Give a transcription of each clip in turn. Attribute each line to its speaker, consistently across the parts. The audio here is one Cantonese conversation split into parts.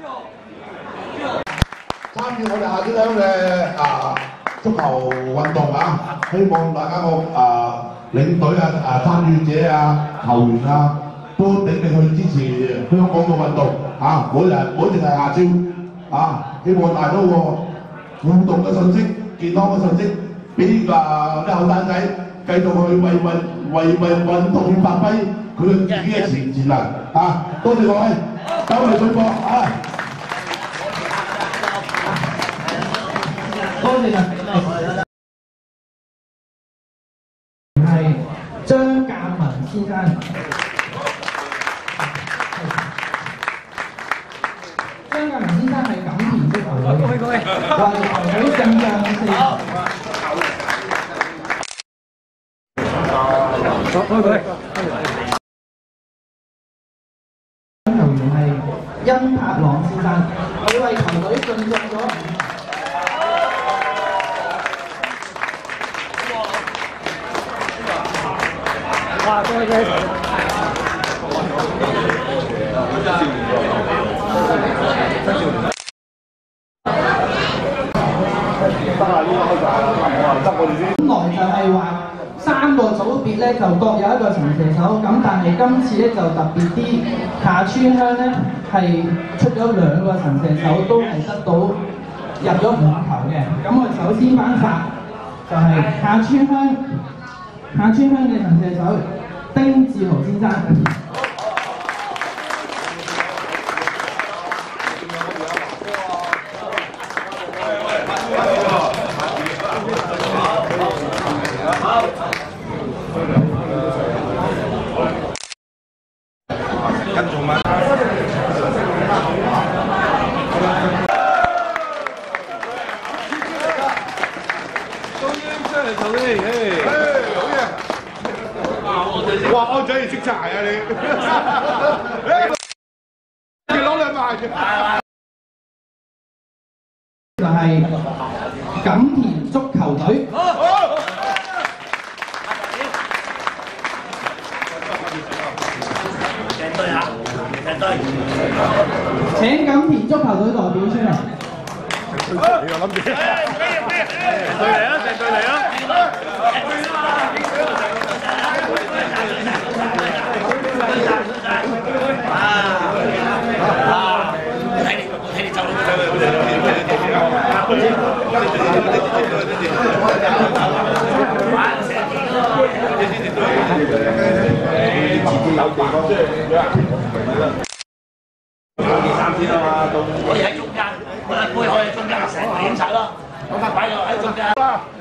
Speaker 1: 參與我哋夏天鄉嘅足球運動啊，希望大家個領隊參與者球員都鼎力去支持香港嘅運動啊！每人唔好淨係夏超希望帶到個互動嘅信息、健康嘅信息，俾啲後生仔繼續去為運動發揮佢自己嘅潛能多謝各位，交嚟對播
Speaker 2: 多謝係張鑑文先生。張鑑文先生係錦田足球隊嘅，為球隊進帳4。球員係殷柏朗先生，佢為球隊進帳咗。哇！多謝。本來就係話3個組別咧就各有一個神射手，咁但係今次咧就特別啲，下川鄉咧係出咗2個神射手，都係得到入咗5球嘅。咁我哋首先頒發就係下川鄉嘅神射手丁志豪先生。
Speaker 1: 哇！安仔要識柴啊你！要攞2萬
Speaker 2: 就係錦田足球隊。請錦田足球隊代表出嚟。
Speaker 1: 你又諗住？對嚟啊！成隊嚟啊！
Speaker 3: 我哋喺中間，我哋背後喺中間，成個影曬咯。我哋擺喺中間。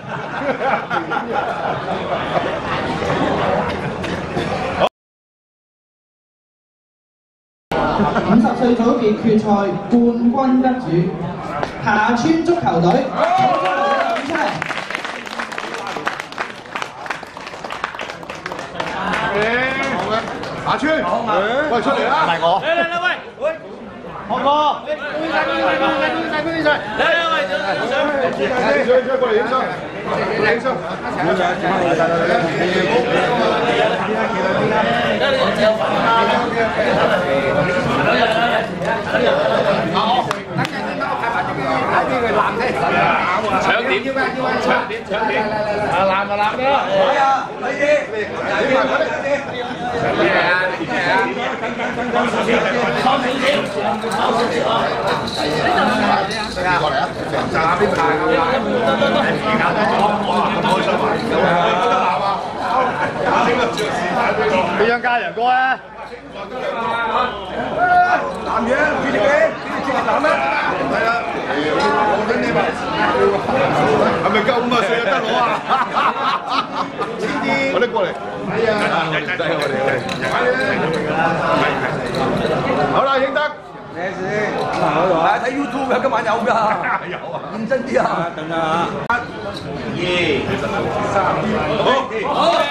Speaker 2: 50歲組別決賽冠軍得主下川足球隊。
Speaker 1: 下川，喂出嚟啦！唔係我。嚟喂，學哥，恭喜晒！嚟喂，上過嚟影相，影相。搶點，攬就攬啦！係啊，你過嚟啊！就下邊排咁啦。俾張家人哥啊！男嘢，主席你男咩？係啦，我跟你咪。係咪夠5歲就得攞啊？我拎過嚟。係啊，真係我哋。好啦，英德。咩事？睇 YouTube 啊，今晚有㗎。有啊。認真啲啊！等啊！1、2、3，好。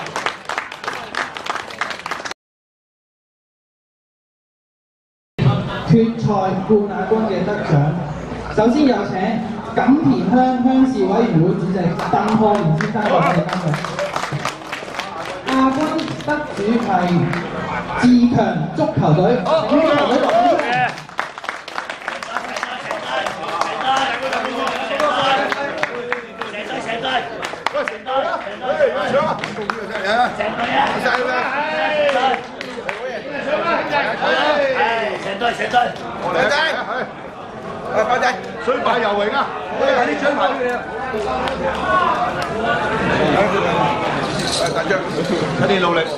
Speaker 2: 決賽冠亞軍嘅得獎，首先有請錦田鄉事委員會主席鄧賀賢先生為我哋頒獎。亞軍得主係自強足球隊，足球隊代表。
Speaker 3: 仔，
Speaker 4: 靚仔，包仔，
Speaker 1: 水牌游泳啊！
Speaker 4: 快啲獎牌俾你啊！大張，快啲努力。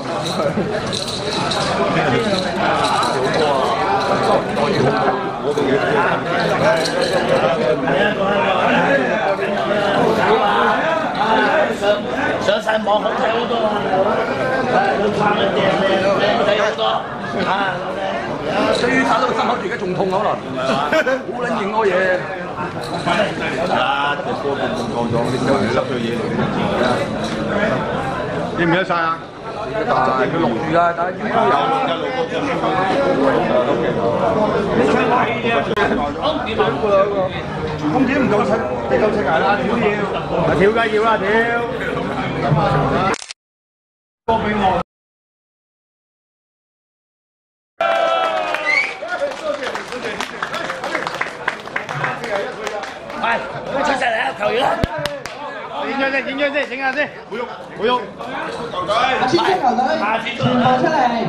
Speaker 3: 上晒網好睇好多啊！佢拍嘅靚仔好多啊！
Speaker 4: 所以打到個心口而家仲痛可能，好撚型嗰嘢。啊！隻波咁撞咗，你收唔收佢嘢嚟嘅？記唔記得晒啊？但係佢錄住㗎，但係有路嗰隻空點唔夠七，你夠七牙啦！跳梗要啦，跳！波俾我。
Speaker 3: 係，出晒嚟啊！球員啦！
Speaker 4: 影張先，影張先，影下先。唔喐，唔喐。
Speaker 2: 下次足球隊全部出嚟。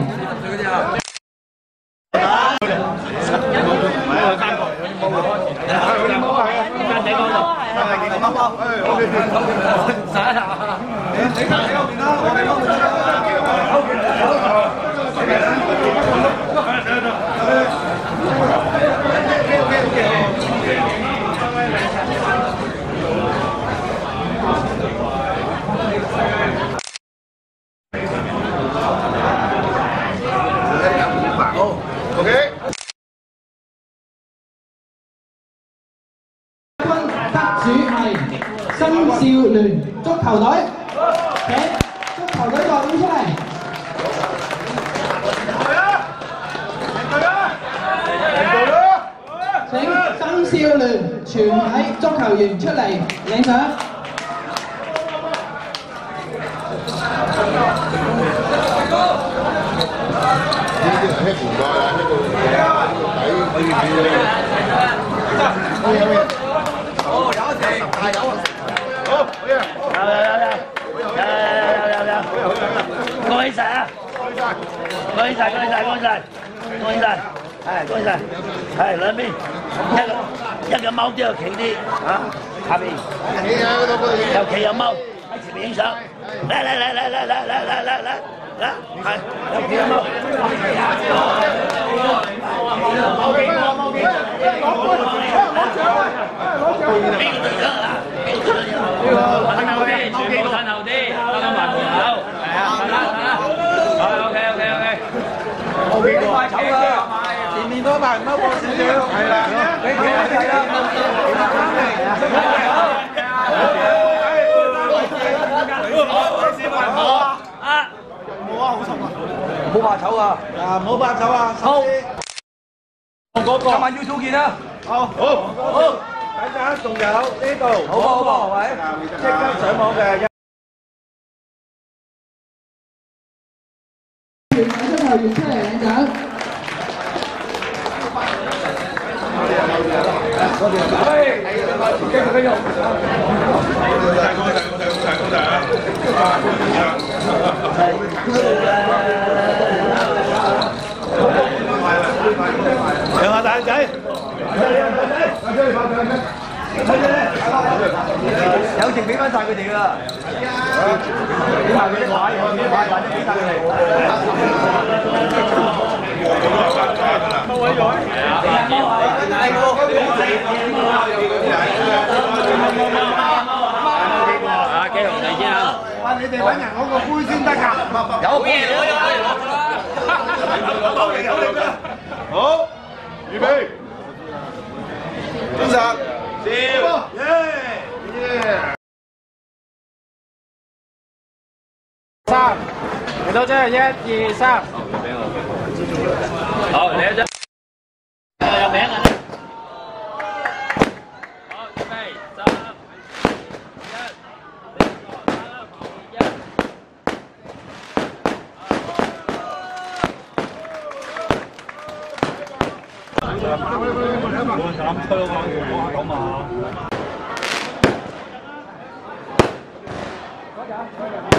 Speaker 2: 得主係新少聯足球隊，請足球隊代表出嚟。請新少聯全體足球員出嚟領獎。
Speaker 3: 恭喜晒啊！恭喜晒！恭喜晒！恭喜晒！恭喜晒！係恭喜晒！係兩邊一個踎啲又企啲啊，下邊又企又踎喺前面影相，嚟係又企又踎。邊個隊長啊？褪後啲，全部褪後啲，啱啱還條口，係啊，好 OK。冇幾個快走啦，前面嗰排唔踎過少少，係啦，你企係啦，
Speaker 4: 唔好怕醜啊！唔好怕醜啊！好，今晚 YouTube 見啦！好，睇陣仲有呢度，好，係咪？即刻上網嘅。
Speaker 2: 足球員出嚟領獎。
Speaker 4: 繼續。
Speaker 1: 兩下大仔，
Speaker 4: 有剩俾翻晒佢哋㗎啦。俾埋佢啲牌，或者俾晒佢哋。冇位咗。
Speaker 3: 啊，幾紅地先啊！
Speaker 4: 喂，你哋揾人攞個杯先得㗎。
Speaker 3: 有嘢攞啦！
Speaker 1: 好，預備，精神，笑，
Speaker 4: 三，嚟到啫，1、2、3。
Speaker 3: 好，嚟一張。有名啊！好，準備3、2、1。